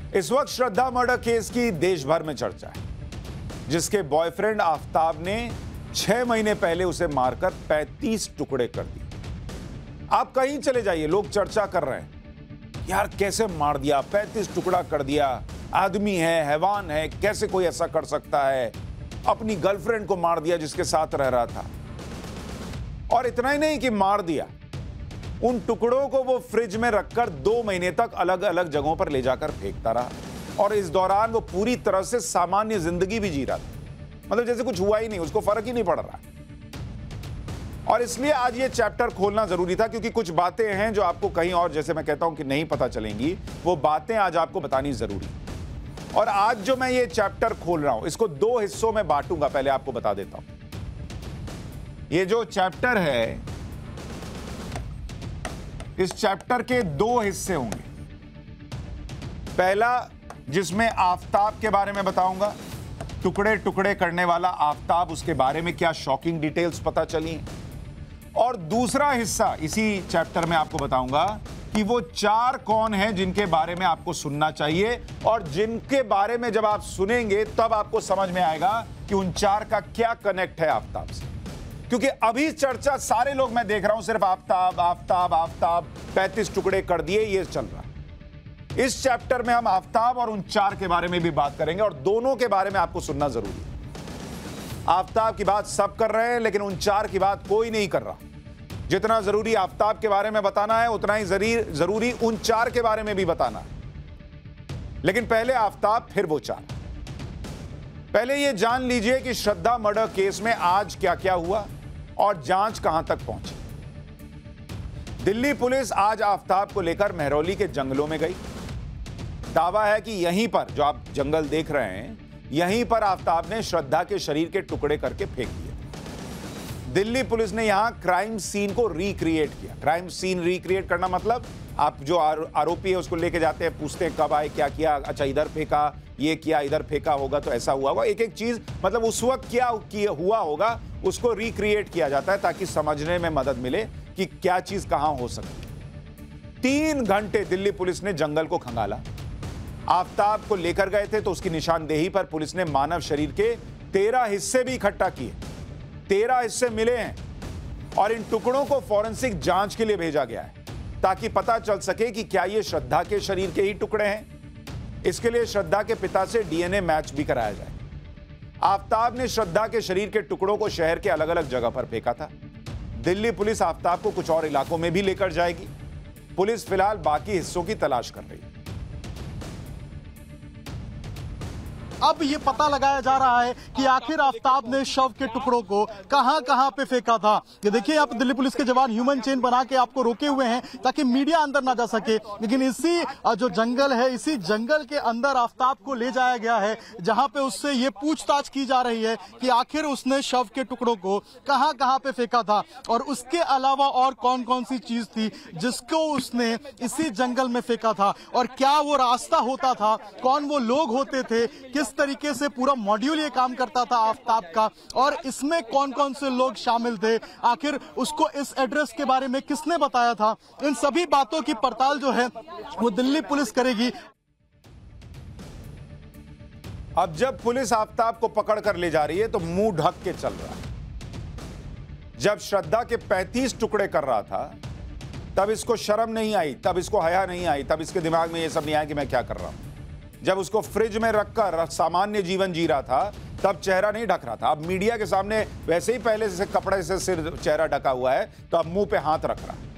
इस वक्त श्रद्धा murder case की देश भर में चर्चा है, जिसके बॉयफ्रेंड आफताब ने 6 महीने पहले उसे मारकर 35 टुकड़े कर दिए। आप कहीं चले जाइए, लोग चर्चा कर रहे हैं, यार कैसे मार दिया, 35 टुकड़ा कर दिया, आदमी है, हैवान है, कैसे कोई ऐसा कर सकता है, अपनी गर्लफ्रेंड को मार दिया जिसके साथ रह रहा था। और इतना ही नहीं कि मार दिया, उन टुकड़ों को वो फ्रिज में रखकर 2 महीने तक अलग अलग जगहों पर ले जाकर फेंकता रहा, और इस दौरान वो पूरी तरह से सामान्य जिंदगी भी जी रहा था, मतलब जैसे कुछ हुआ ही नहीं, उसको फर्क ही नहीं पड़ रहा। और इसलिए आज ये चैप्टर खोलना जरूरी था, क्योंकि कुछ बातें हैं जो आपको कहीं और, जैसे मैं कहता हूं कि नहीं पता चलेंगी, वो बातें आज आपको बतानी जरूरी। और आज जो मैं ये चैप्टर खोल रहा हूं, इसको 2 हिस्सों में बांटूंगा। पहले आपको बता देता हूं, ये जो चैप्टर है, इस चैप्टर के 2 हिस्से होंगे। पहला, जिसमें आफताब के बारे में बताऊंगा, टुकड़े टुकड़े करने वाला आफताब, उसके बारे में क्या शॉकिंग डिटेल्स पता चली। और दूसरा हिस्सा इसी चैप्टर में आपको बताऊंगा कि वो 4 कौन हैं जिनके बारे में आपको सुनना चाहिए, और जिनके बारे में जब आप सुनेंगे तब आपको समझ में आएगा कि उन 4 का क्या कनेक्ट है आफताब से। क्योंकि अभी चर्चा सारे लोग, मैं देख रहा हूं, सिर्फ आफताब आफताब आफताब, 35 टुकड़े कर दिए, ये चल रहा है। इस चैप्टर में हम आफताब और उन 4 के बारे में भी बात करेंगे, और दोनों के बारे में आपको सुनना जरूरी है। आफताब की बात सब कर रहे हैं, लेकिन उन 4 की बात कोई नहीं कर रहा। जितना जरूरी आफताब के बारे में बताना है, उतना ही जरूरी उन 4 के बारे में भी बताना है। लेकिन पहले आफताब, फिर वो 4। पहले ये जान लीजिए कि श्रद्धा मर्डर केस में आज क्या क्या हुआ और जांच कहां तक पहुंची। दिल्ली पुलिस आज आफताब को लेकर महरौली के जंगलों में गई। दावा है कि यहीं पर, जो आप जंगल देख रहे हैं, यहीं पर आफताब ने श्रद्धा के शरीर के टुकड़े करके फेंक दिए। दिल्ली पुलिस ने यहां क्राइम सीन को रिक्रिएट किया। क्राइम सीन रिक्रिएट करना मतलब, आप जो आरोपी है उसको लेके जाते हैं, पूछते हैं कब आए, क्या किया, अच्छा इधर फेंका, ये किया, इधर फेंका होगा तो ऐसा हुआ होगा, एक एक चीज, मतलब उस वक्त क्या हुआ होगा उसको रिक्रिएट किया जाता है, ताकि समझने में मदद मिले कि क्या चीज कहां हो सकती है। 3 घंटे दिल्ली पुलिस ने जंगल को खंगाला। आफताब को लेकर गए थे तो उसकी निशानदेही पर पुलिस ने मानव शरीर के 13 हिस्से भी इकट्ठा किए। 13 हिस्से मिले हैं, और इन टुकड़ों को फॉरेंसिक जांच के लिए भेजा गया है, ताकि पता चल सके कि क्या ये श्रद्धा के शरीर के ही टुकड़े हैं। इसके लिए श्रद्धा के पिता से डीएनए मैच भी कराया जाए। आफताब ने श्रद्धा के शरीर के टुकड़ों को शहर के अलग अलग जगह पर फेंका था। दिल्ली पुलिस आफताब को कुछ और इलाकों में भी लेकर जाएगी। पुलिस फिलहाल बाकी हिस्सों की तलाश कर रही है। अब ये पता लगाया जा रहा है कि आखिर आफताब ने शव के टुकड़ों को कहां कहां पे फेंका था। ये देखिए, यहाँ पे दिल्ली पुलिस के जवान ह्यूमन चेन बना के आपको रोके हुए हैं ताकि मीडिया अंदर ना जा सके। लेकिन इसी जो जंगल है, इसी जंगल के अंदर आफताब को ले जाया गया है, जहां पे उससे ये पूछताछ की जा रही है कि आखिर उसने शव के टुकड़ों को कहां कहां पे फेंका था, और उसके अलावा और कौन कौन सी चीज थी जिसको उसने इसी जंगल में फेंका था, और क्या वो रास्ता होता था, कौन वो लोग होते थे, किस तरीके से पूरा मॉड्यूल ये काम करता था आफताब का, और इसमें कौन कौन से लोग शामिल थे, आखिर उसको इस एड्रेस के बारे में किसने बताया था। इन सभी बातों की पड़ताल जो है वो दिल्ली पुलिस करेगी। अब जब पुलिस आफताब को पकड़ कर ले जा रही है तो मुंह ढक के चल रहा है। जब श्रद्धा के 35 टुकड़े कर रहा था तब इसको शर्म नहीं आई, तब इसको हया नहीं आई, तब इसके दिमाग में ये सब नहीं आया कि मैं क्या कर रहा हूं। जब उसको फ्रिज में रखकर सामान्य जीवन जी रहा था तब चेहरा नहीं ढक रहा था। अब मीडिया के सामने वैसे ही पहले से कपड़े से सिर चेहरा ढका हुआ है, तो अब मुंह पे हाथ रख रहा है।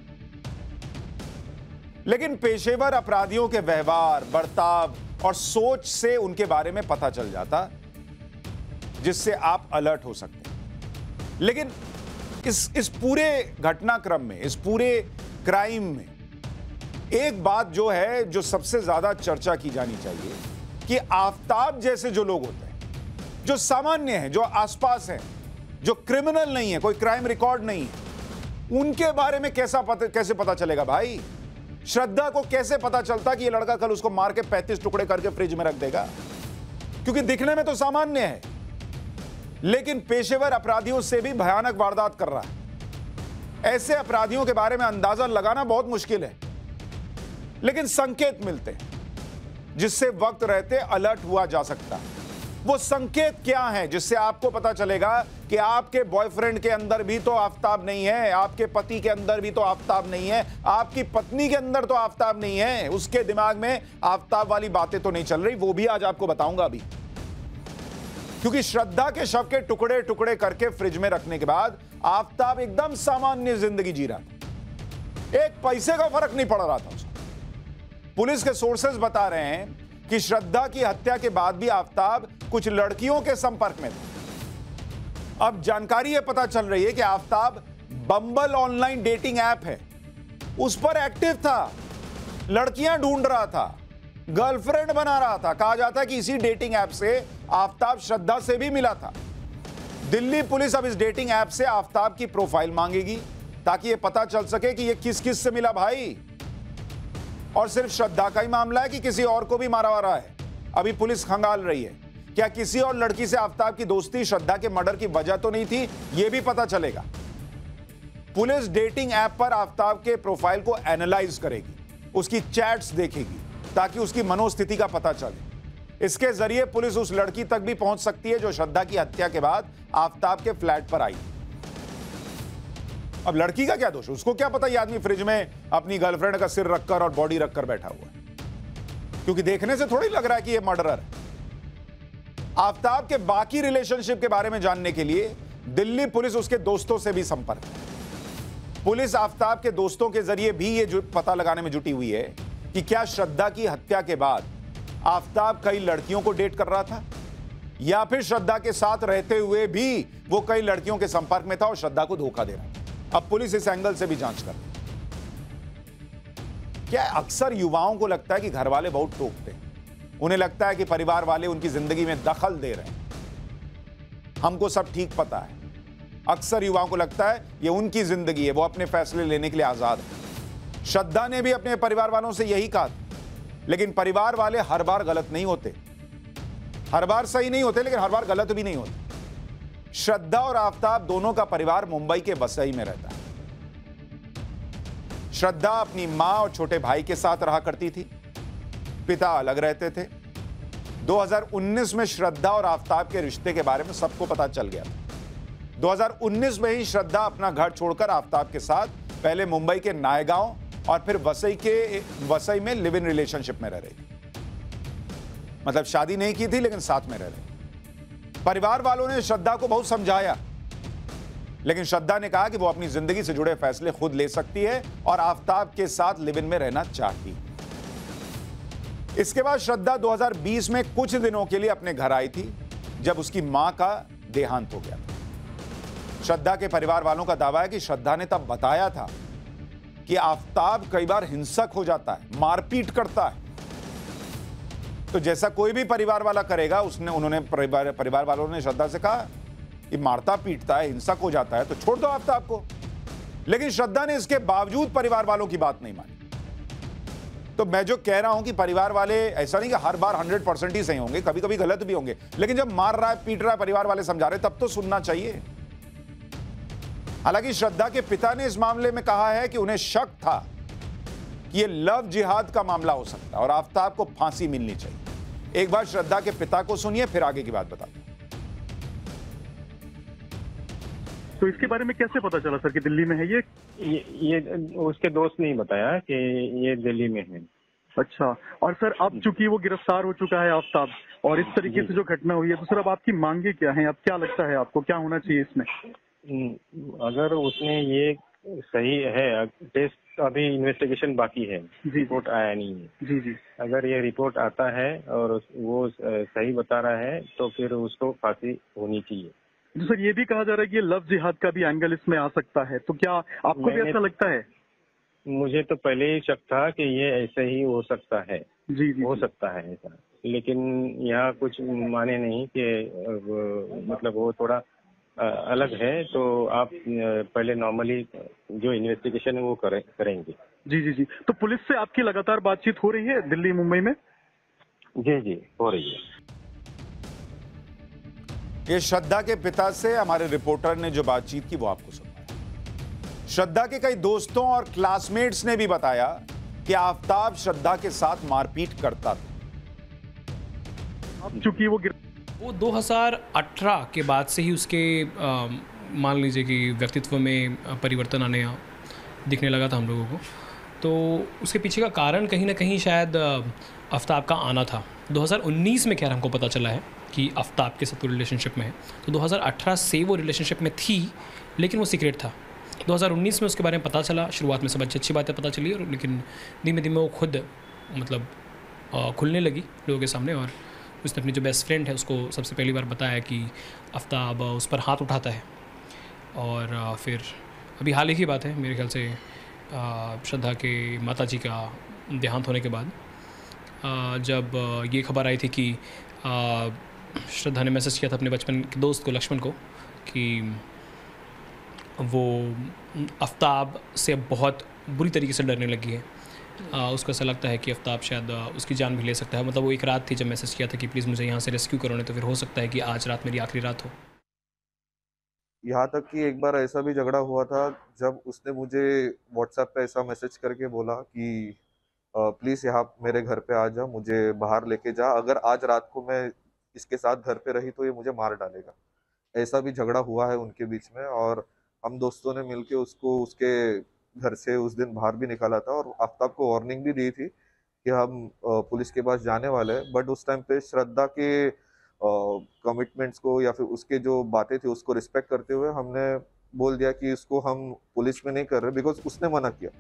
लेकिन पेशेवर अपराधियों के व्यवहार, बर्ताव और सोच से उनके बारे में पता चल जाता, जिससे आप अलर्ट हो सकते हैं। लेकिन इस पूरे घटनाक्रम में, इस पूरे क्राइम में एक बात जो है, जो सबसे ज्यादा चर्चा की जानी चाहिए, कि आफताब जैसे जो लोग होते हैं, जो सामान्य हैं, जो आसपास हैं, जो क्रिमिनल नहीं है, कोई क्राइम रिकॉर्ड नहीं है, उनके बारे में कैसे पता चलेगा भाई। श्रद्धा को कैसे पता चलता कि ये लड़का कल उसको मार के 35 टुकड़े करके फ्रिज में रख देगा, क्योंकि दिखने में तो सामान्य है, लेकिन पेशेवर अपराधियों से भी भयानक वारदात कर रहा है। ऐसे अपराधियों के बारे में अंदाजा लगाना बहुत मुश्किल है, लेकिन संकेत मिलते हैं। जिससे वक्त रहते अलर्ट हुआ जा सकता है। वो संकेत क्या है जिससे आपको पता चलेगा कि आपके बॉयफ्रेंड के अंदर भी तो आफताब नहीं है, आपके पति के अंदर भी तो आफताब नहीं है, आपकी पत्नी के अंदर तो आफताब नहीं है, उसके दिमाग में आफताब वाली बातें तो नहीं चल रही। वो भी आज आपको बताऊंगा अभी, क्योंकि श्रद्धा के शव के टुकड़े टुकड़े करके फ्रिज में रखने के बाद आफताब एकदम सामान्य जिंदगी जी रहा था, एक पैसे का फर्क नहीं पड़ रहा था उसको। पुलिस के सोर्सेज बता रहे हैं कि श्रद्धा की हत्या के बाद भी आफताब कुछ लड़कियों के संपर्क में था। अब जानकारी यह पता चल रही है कि Aftab Bumble online dating app है, उस पर एक्टिव था, लड़कियां ढूंढ रहा था, गर्लफ्रेंड बना रहा था। कहा जाता है कि इसी डेटिंग ऐप से आफताब श्रद्धा से भी मिला था। दिल्ली पुलिस अब इस डेटिंग ऐप से आफताब की प्रोफाइल मांगेगी ताकि यह पता चल सके कि यह किस किस से मिला भाई। और सिर्फ श्रद्धा का ही मामला है कि किसी और को भी मारा हुआ रहा है, अभी पुलिस खंगाल रही है। क्या किसी और लड़की से आफताब की दोस्ती श्रद्धा के मर्डर की वजह तो नहीं थी, यह भी पता चलेगा। पुलिस डेटिंग ऐप पर आफताब के प्रोफाइल को एनालाइज करेगी, उसकी चैट्स देखेगी ताकि उसकी मनोस्थिति का पता चले। इसके जरिए पुलिस उस लड़की तक भी पहुंच सकती है जो श्रद्धा की हत्या के बाद आफताब के फ्लैट पर आई। अब लड़की का क्या दोष, उसको क्या पता ये आदमी फ्रिज में अपनी गर्लफ्रेंड का सिर रखकर और बॉडी रखकर बैठा हुआ है, क्योंकि देखने से थोड़ी लग रहा है कि ये मर्डरर है। आफताब के बाकी रिलेशनशिप के बारे में जानने के लिए दिल्ली पुलिस उसके दोस्तों से भी संपर्क है। पुलिस आफताब के दोस्तों के जरिए भी ये पता लगाने में जुटी हुई है कि क्या श्रद्धा की हत्या के बाद आफताब कई लड़कियों को डेट कर रहा था, या फिर श्रद्धा के साथ रहते हुए भी वो कई लड़कियों के संपर्क में था और श्रद्धा को धोखा दे रहा था। अब पुलिस इस एंगल से भी जांच कर रही है। क्या अक्सर युवाओं को लगता है कि घर वाले बहुत टोकते हैं, उन्हें लगता है कि परिवार वाले उनकी जिंदगी में दखल दे रहे हैं। हमको सब ठीक पता है। अक्सर युवाओं को लगता है ये उनकी जिंदगी है, वो अपने फैसले लेने के लिए आजाद है। श्रद्धा ने भी अपने परिवार वालों से यही कहा, लेकिन परिवार वाले हर बार गलत नहीं होते, हर बार सही नहीं होते, लेकिन हर बार गलत भी नहीं होते। श्रद्धा और आफताब दोनों का परिवार मुंबई के वसई में रहता है। श्रद्धा अपनी मां और छोटे भाई के साथ रहा करती थी, पिता अलग रहते थे। 2019 में श्रद्धा और आफताब के रिश्ते के बारे में सबको पता चल गया था। 2019 में ही श्रद्धा अपना घर छोड़कर आफताब के साथ पहले मुंबई के नायगांव और फिर वसई में लिव इन रिलेशनशिप में रह रही थी। मतलब शादी नहीं की थी, लेकिन साथ में रह रही। परिवार वालों ने श्रद्धा को बहुत समझाया, लेकिन श्रद्धा ने कहा कि वो अपनी जिंदगी से जुड़े फैसले खुद ले सकती है और आफताब के साथ लिव इन में रहना चाहती। इसके बाद श्रद्धा 2020 में कुछ दिनों के लिए अपने घर आई थी, जब उसकी मां का देहांत हो गया था। श्रद्धा के परिवार वालों का दावा है कि श्रद्धा ने तब बताया था कि आफताब कई बार हिंसक हो जाता है, मारपीट करता है। तो जैसा कोई भी परिवार वाला करेगा, उन्होंने परिवार वालों ने श्रद्धा से कहा कि मारता पीटता है, हिंसक हो जाता है, तो छोड़ दो आफताब को। लेकिन श्रद्धा ने इसके बावजूद परिवार वालों की बात नहीं मानी। तो मैं जो कह रहा हूं कि परिवार वाले ऐसा नहीं कि हर बार 100% ही सही होंगे, कभी कभी गलत भी होंगे, लेकिन जब मार रहा है, पीट रहा है, परिवार वाले समझा रहे, तब तो सुनना चाहिए। हालांकि श्रद्धा के पिता ने इस मामले में कहा है कि उन्हें शक था कि यह लव जिहाद का मामला हो सकता है और आफताब को फांसी मिलनी चाहिए। एक बार श्रद्धा के पिता को सुनिए, फिर आगे की बात बताते हैं। तो इसके बारे में कैसे पता चला सर कि दिल्ली में है ये उसके दोस्त ने बताया कि ये दिल्ली में है। अच्छा, और सर अब चूंकि वो गिरफ्तार हो चुका है आफताब, और इस तरीके से जो घटना हुई है, तो सर अब आपकी मांगे क्या हैं? अब क्या लगता है आपको, क्या होना चाहिए इसमें? अगर उसने ये सही है, टेस्ट अभी इन्वेस्टिगेशन बाकी है, रिपोर्ट आया नहीं है। जी जी। अगर ये रिपोर्ट आता है और वो सही बता रहा है, तो फिर उसको फांसी होनी चाहिए। तो सर ये भी कहा जा रहा है कि ये लव जिहाद का भी एंगल इसमें आ सकता है, तो क्या आपको भी ऐसा लगता है? मुझे तो पहले ही शक था कि ये ऐसे ही हो सकता है। जी जी, हो सकता है ऐसा, लेकिन यहाँ कुछ माने नहीं कि मतलब वो थोड़ा अलग है। तो आप पहले नॉर्मली जो इन्वेस्टिगेशन है वो करेंगे। जी जी जी। तो पुलिस से आपकी लगातार बातचीत हो रही है दिल्ली मुंबई में? जी जी, हो रही है। ये श्रद्धा के पिता से हमारे रिपोर्टर ने जो बातचीत की वो आपको सुना। श्रद्धा के कई दोस्तों और क्लासमेट्स ने भी बताया कि आफताब श्रद्धा के साथ मारपीट करता था। अब चूंकि वो 2018 के बाद से ही उसके मान लीजिए कि व्यक्तित्व में परिवर्तन आने दिखने लगा था हम लोगों को। तो उसके पीछे का कारण कहीं ना कहीं शायद आफ्ताब का आना था। 2019 में खैर हमको पता चला है कि आफ्ताब के साथ रिलेशनशिप में है। तो 2018 से वो रिलेशनशिप में थी, लेकिन वो सीक्रेट था। 2019 में उसके बारे में पता चला। शुरुआत में सब अच्छी बातें पता चली, और लेकिन धीमे धीमे वो खुद मतलब खुलने लगी लोगों के सामने। और उसने अपनी जो बेस्ट फ्रेंड है उसको सबसे पहली बार बताया कि आफ्ताब उस पर हाथ उठाता है। और फिर अभी हाल ही की बात है, मेरे ख्याल से श्रद्धा के माताजी का देहांत होने के बाद जब ये खबर आई थी कि श्रद्धा ने मैसेज किया था अपने बचपन के दोस्त को, लक्ष्मण को, कि वो आफ्ताब से बहुत बुरी तरीके से डरने लगी है। उसको ऐसा लगता है कि आफ्ताब शायद उसकी जान भी ले सकता है। मतलब वो एक रात थी जब मैसेज किया था कि प्लीज़ मुझे यहाँ से रेस्क्यू करो, नहीं तो फिर हो सकता है कि आज रात मेरी आखिरी रात हो। यहाँ तक कि एक बार ऐसा भी झगड़ा हुआ था जब उसने मुझे व्हाट्सएप पे ऐसा मैसेज करके बोला कि प्लीज़ यहाँ मेरे घर पे आ जा, मुझे बाहर लेके जा, अगर आज रात को मैं इसके साथ घर पे रही तो ये मुझे मार डालेगा। ऐसा भी झगड़ा हुआ है उनके बीच में, और हम दोस्तों ने मिलके उसको उसके घर से उस दिन बाहर भी निकाला था, और आफ्ताब को वार्निंग भी दी थी कि हम पुलिस के पास जाने वाले हैं। बट उस टाइम पे श्रद्धा के कमिटमेंट्स को या फिर उसके जो बातें थी उसको रिस्पेक्ट करते हुए हमने बोल दिया कि इसको हम पुलिस में नहीं कर रहे, बिकॉज उसने मना किया।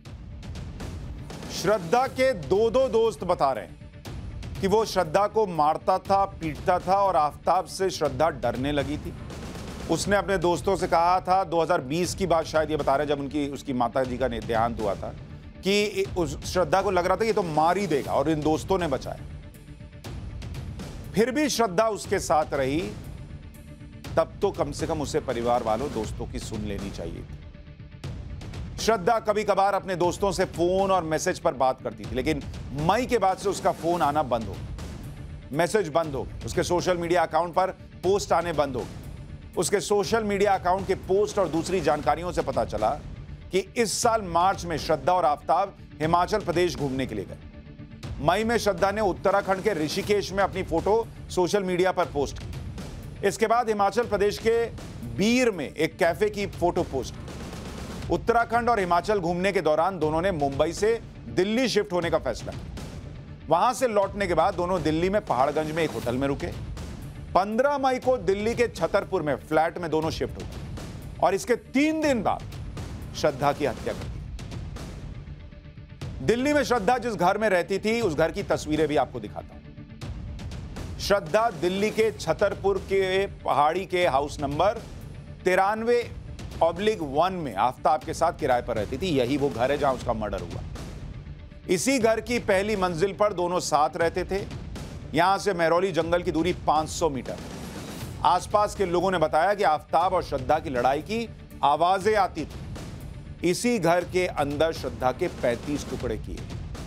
श्रद्धा के दो दोस्त बता रहे हैं कि वो श्रद्धा को मारता था, पीटता था, और आफ्ताब से श्रद्धा डरने लगी थी। उसने अपने दोस्तों से कहा था, 2020 की बात शायद ये बता रहे, जब उसकी माता जी का देहांत हुआ था, कि उस श्रद्धा को लग रहा था ये तो मार ही देगा, और इन दोस्तों ने बचाया। फिर भी श्रद्धा उसके साथ रही, तब तो कम से कम उसे परिवार वालों, दोस्तों की सुन लेनी चाहिए थी। श्रद्धा कभी कभार अपने दोस्तों से फोन और मैसेज पर बात करती थी, लेकिन मई के बाद से उसका फोन आना बंद हो गया, मैसेज बंद हो गए, उसके सोशल मीडिया अकाउंट पर पोस्ट आने बंद हो गए। उसके सोशल मीडिया अकाउंट के पोस्ट और दूसरी जानकारियों से पता चला कि इस साल मार्च में श्रद्धा और आफ्ताब हिमाचल प्रदेश घूमने के लिए गए। मई में श्रद्धा ने उत्तराखंड के ऋषिकेश में अपनी फोटो सोशल मीडिया पर पोस्ट की। इसके बाद हिमाचल प्रदेश के बीर में एक कैफे की फोटो पोस्ट की। उत्तराखंड और हिमाचल घूमने के दौरान दोनों ने मुंबई से दिल्ली शिफ्ट होने का फैसला किया। वहां से लौटने के बाद दोनों दिल्ली में पहाड़गंज में एक होटल में रुके। 15 मई को दिल्ली के छतरपुर में फ्लैट में दोनों शिफ्ट हो गए, और इसके 3 दिन बाद श्रद्धा की हत्या कर दी। दिल्ली में श्रद्धा जिस घर में रहती थी, उस घर की तस्वीरें भी आपको दिखाता हूं। श्रद्धा दिल्ली के छतरपुर के पहाड़ी के हाउस नंबर 93/1 में आफ्ताब के साथ किराए पर रहती थी। यही वो घर है जहां उसका मर्डर हुआ। इसी घर की पहली मंजिल पर दोनों साथ रहते थे। यहां से महरौली जंगल की दूरी 500 मीटर। आसपास के लोगों ने बताया कि आफ्ताब और श्रद्धा की लड़ाई की आवाजें आती थी। इसी घर के अंदर श्रद्धा के 35 टुकड़े किए।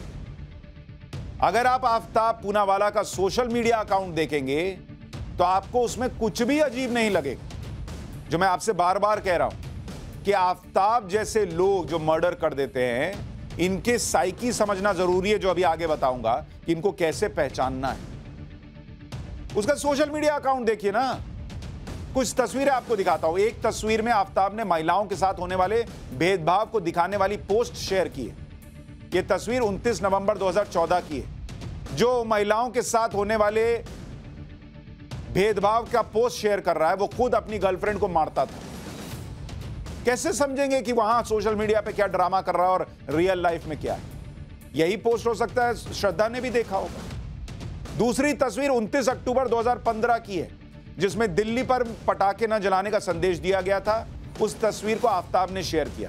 अगर आप आफ्ताब पूनावाला का सोशल मीडिया अकाउंट देखेंगे तो आपको उसमें कुछ भी अजीब नहीं लगेगा। जो मैं आपसे बार बार कह रहा हूं कि आफ्ताब जैसे लोग जो मर्डर कर देते हैं, इनके साइकी समझना जरूरी है, जो अभी आगे बताऊंगा कि इनको कैसे पहचानना है। उसका सोशल मीडिया अकाउंट देखिए ना। कुछ तस्वीरें आपको दिखाता हूं। एक तस्वीर में आफ्ताब ने महिलाओं के साथ होने वाले भेदभाव को दिखाने वाली पोस्ट शेयर की है। यह तस्वीर 29 नवंबर 2014 की है। जो महिलाओं के साथ होने वाले भेदभाव का पोस्ट शेयर कर रहा है, वो खुद अपनी गर्लफ्रेंड को मारता था। कैसे समझेंगे कि वहां सोशल मीडिया पे क्या ड्रामा कर रहा है और रियल लाइफ में क्या है? यही पोस्ट हो सकता है श्रद्धा ने भी देखा होगा। दूसरी तस्वीर 29 अक्टूबर 2015 की है, जिसमें दिल्ली पर पटाखे न जलाने का संदेश दिया गया था। उस तस्वीर को आफ्ताब ने शेयर किया।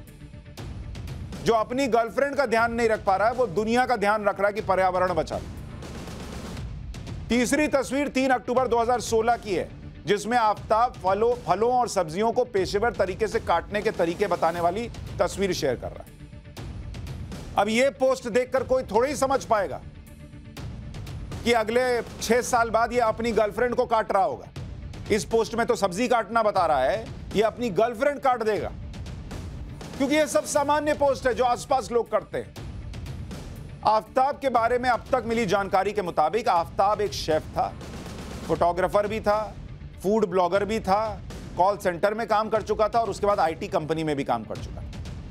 जो अपनी गर्लफ्रेंड का ध्यान नहीं रख पा रहा है, वो दुनिया का ध्यान रख रहा है कि पर्यावरण बचा ले। तीसरी तस्वीर 3 अक्टूबर 2016 की है, जिसमें आफ्ताब फलों और सब्जियों को पेशेवर तरीके से काटने के तरीके बताने वाली तस्वीर शेयर कर रहा है। अब यह पोस्ट देखकर कोई थोड़ा ही समझ पाएगा कि अगले 6 साल बाद ये अपनी गर्लफ्रेंड को काट रहा होगा। इस पोस्ट में तो सब्जी काटना बता रहा है, ये अपनी गर्लफ्रेंड काट देगा, क्योंकि ये सब सामान्य पोस्ट है जो आसपास लोग करते हैं। आफताब के बारे में अब तक मिली जानकारी के मुताबिक आफताब एक शेफ था, फोटोग्राफर भी था, फूड ब्लॉगर भी था, कॉल सेंटर में काम कर चुका था और उसके बाद आईटी कंपनी में भी काम कर चुका था।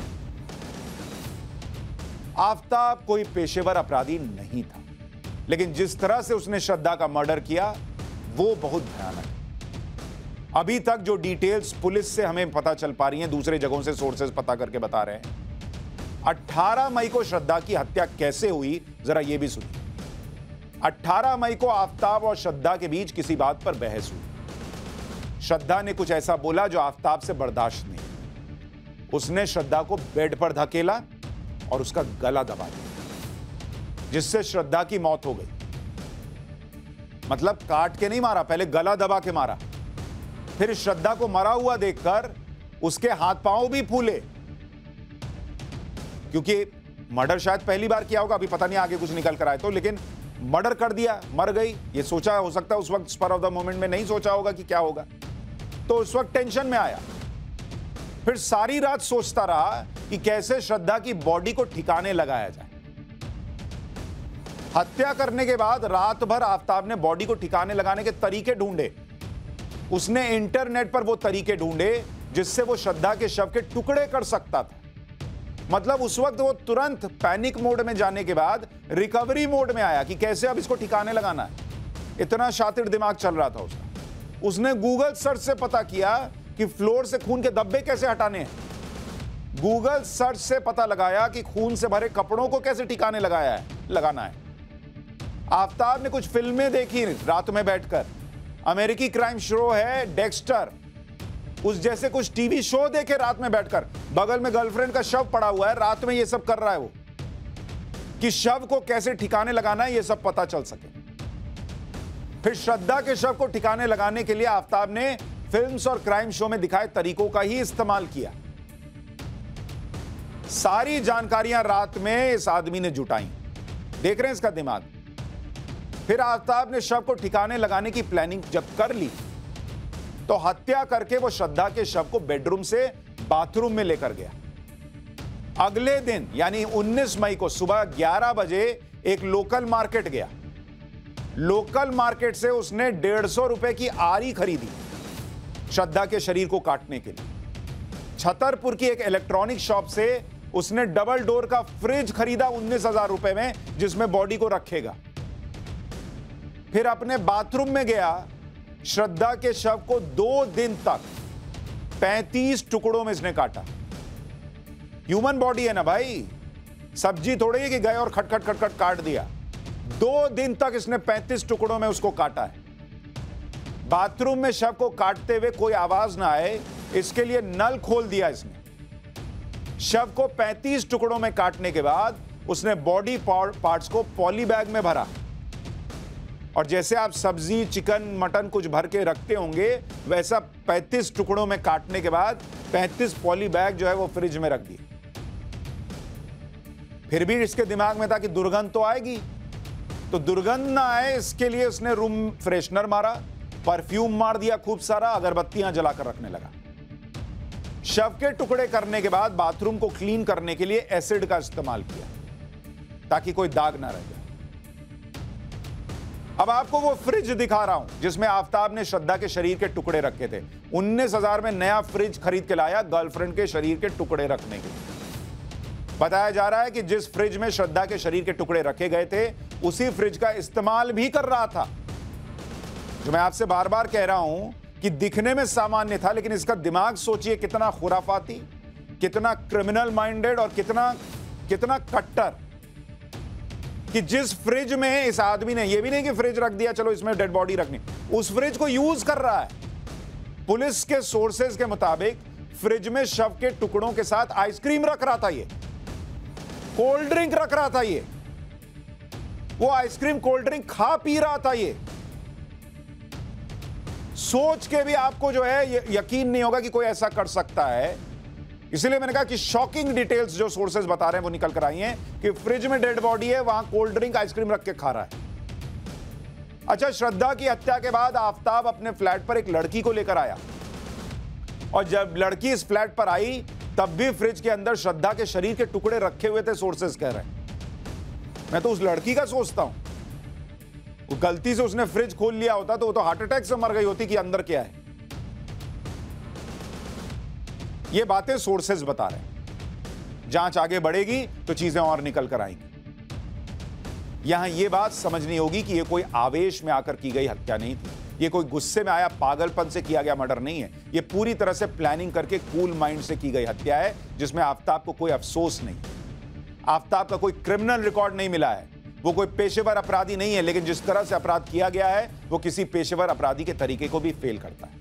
आफताब कोई पेशेवर अपराधी नहीं था, लेकिन जिस तरह से उसने श्रद्धा का मर्डर किया वो बहुत भयानक है। अभी तक जो डिटेल्स पुलिस से हमें पता चल पा रही हैं, दूसरे जगहों से सोर्सेज पता करके बता रहे हैं, 18 मई को श्रद्धा की हत्या कैसे हुई जरा यह भी सुनिए। 18 मई को आफताब और श्रद्धा के बीच किसी बात पर बहस हुई। श्रद्धा ने कुछ ऐसा बोला जो आफताब से बर्दाश्त नहीं। उसने श्रद्धा को बेड पर धकेला और उसका गला दबा दिया, जिससे श्रद्धा की मौत हो गई। मतलब काट के नहीं मारा, पहले गला दबा के मारा। फिर श्रद्धा को मरा हुआ देखकर उसके हाथ पांव भी फूले, क्योंकि मर्डर शायद पहली बार किया होगा, अभी पता नहीं आगे कुछ निकल कर आए तो, लेकिन मर्डर कर दिया, मर गई। ये सोचा हो सकता है उस वक्त स्पर ऑफ द मोमेंट में नहीं सोचा होगा कि क्या होगा, तो उस वक्त टेंशन में आया। फिर सारी रात सोचता रहा कि कैसे श्रद्धा की बॉडी को ठिकाने लगाया जाए। हत्या करने के बाद रात भर आफताब ने बॉडी को ठिकाने लगाने के तरीके ढूंढे। उसने इंटरनेट पर वो तरीके ढूंढे जिससे वो श्रद्धा के शव के टुकड़े कर सकता था। मतलब उस वक्त वो तुरंत पैनिक मोड में जाने के बाद रिकवरी मोड में आया कि कैसे अब इसको ठिकाने लगाना है। इतना शातिर दिमाग चल रहा था उसका। उसने गूगल सर्च से पता किया कि फ्लोर से खून के धब्बे कैसे हटाने हैं। गूगल सर्च से पता लगाया कि खून से भरे कपड़ों को कैसे ठिकाने लगाना है। आफताब ने कुछ फिल्में देखी रात में बैठकर। अमेरिकी क्राइम शो है डेक्स्टर, उस जैसे कुछ टीवी शो देखे रात में बैठकर। बगल में गर्लफ्रेंड का शव पड़ा हुआ है, रात में ये सब कर रहा है वो, कि शव को कैसे ठिकाने लगाना है ये सब पता चल सके। फिर श्रद्धा के शव को ठिकाने लगाने के लिए आफताब ने फिल्म्स और क्राइम शो में दिखाए तरीकों का ही इस्तेमाल किया। सारी जानकारियां रात में इस आदमी ने जुटाई। देख रहे हैं इसका दिमाग। फिर आफताब ने शव को ठिकाने लगाने की प्लानिंग जब कर ली तो हत्या करके वो श्रद्धा के शव को बेडरूम से बाथरूम में लेकर गया। अगले दिन यानी 19 मई को सुबह 11 बजे एक लोकल मार्केट गया। लोकल मार्केट से उसने 150 रुपए की आरी खरीदी श्रद्धा के शरीर को काटने के लिए। छतरपुर की एक इलेक्ट्रॉनिक शॉप से उसने डबल डोर का फ्रिज खरीदा 19,000 रुपए में, जिसमें बॉडी को रखेगा। फिर अपने बाथरूम में गया। श्रद्धा के शव को 2 दिन तक 35 टुकड़ों में इसने काटा। ह्यूमन बॉडी है ना भाई, सब्जी थोड़ी है कि गए और खट खट खट खट काट दिया। 2 दिन तक इसने 35 टुकड़ों में उसको काटा है। बाथरूम में शव को काटते हुए कोई आवाज ना आए इसके लिए नल खोल दिया इसने। शव को 35 टुकड़ों में काटने के बाद उसने बॉडी पार्ट्स को पॉली बैग में भरा, और जैसे आप सब्जी चिकन मटन कुछ भर के रखते होंगे वैसा 35 टुकड़ों में काटने के बाद 35 पॉली बैग जो है वो फ्रिज में रख दिए। फिर भी इसके दिमाग में था कि दुर्गंध तो आएगी, तो दुर्गंध ना आए इसके लिए उसने रूम फ्रेशनर मारा, परफ्यूम मार दिया खूब सारा, अगरबत्तियां जलाकर रखने लगा। शव के टुकड़े करने के बाद बाथरूम को क्लीन करने के लिए एसिड का इस्तेमाल किया ताकि कोई दाग ना रह जाए। अब आपको वो फ्रिज दिखा रहा हूं जिसमें आफताब ने श्रद्धा के शरीर के टुकड़े रखे थे। 19,000 में नया फ्रिज खरीद के लाया गर्लफ्रेंड के शरीर के टुकड़े रखने के लिए। बताया जा रहा है कि जिस फ्रिज में श्रद्धा के शरीर के टुकड़े रखे गए थे उसी फ्रिज का इस्तेमाल भी कर रहा था। जो मैं आपसे बार बार कह रहा हूं कि दिखने में सामान्य था, लेकिन इसका दिमाग सोचिए कितना खुराफाती, कितना क्रिमिनल माइंडेड और कितना कट्टर, कि जिस फ्रिज में इस आदमी ने, ये भी नहीं कि फ्रिज रख दिया चलो इसमें डेड बॉडी रखनी, उस फ्रिज को यूज कर रहा है। पुलिस के सोर्सेज के मुताबिक फ्रिज में शव के टुकड़ों के साथ आइसक्रीम रख रहा था, ये कोल्ड ड्रिंक रख रहा था, ये वो आइसक्रीम कोल्ड ड्रिंक खा पी रहा था। ये सोच के भी आपको जो है यकीन नहीं होगा कि कोई ऐसा कर सकता है। इसलिए मैंने कहा कि शॉकिंग डिटेल्स जो सोर्सेज बता रहे हैं वो निकल कर आई हैं कि फ्रिज में डेड बॉडी है, वहां कोल्ड ड्रिंक आइसक्रीम रख के खा रहा है। अच्छा, श्रद्धा की हत्या के बाद आफताब अपने फ्लैट पर एक लड़की को लेकर आया, और जब लड़की इस फ्लैट पर आई तब भी फ्रिज के अंदर श्रद्धा के शरीर के टुकड़े रखे हुए थे, सोर्सेज कह रहे हैं। मैं तो उस लड़की का सोचता हूं। वो गलती से उसने फ्रिज खोल लिया होता तो वो तो हार्ट अटैक से मर गई होती कि अंदर क्या है। ये बातें सोर्सेज बता रहे हैं। जांच आगे बढ़ेगी तो चीजें और निकल कर आएंगी। यहां यह बात समझनी होगी कि यह कोई आवेश में आकर की गई हत्या नहीं थी, ये कोई गुस्से में आया पागलपन से किया गया मर्डर नहीं है। ये पूरी तरह से प्लानिंग करके कूल माइंड से की गई हत्या है, जिसमें आफताब को कोई अफसोस नहीं। आफताब का कोई क्रिमिनल रिकॉर्ड नहीं मिला है, वो कोई पेशेवर अपराधी नहीं है, लेकिन जिस तरह से अपराध किया गया है वो किसी पेशेवर अपराधी के तरीके को भी फेल करता है।